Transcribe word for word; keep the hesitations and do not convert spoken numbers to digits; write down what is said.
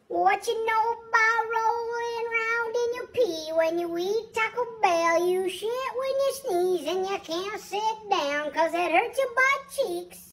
What you know about rolling around in your pee? When you eat Taco Bell, you shit when you sneeze and you can't sit down 'cause it hurts your butt cheeks.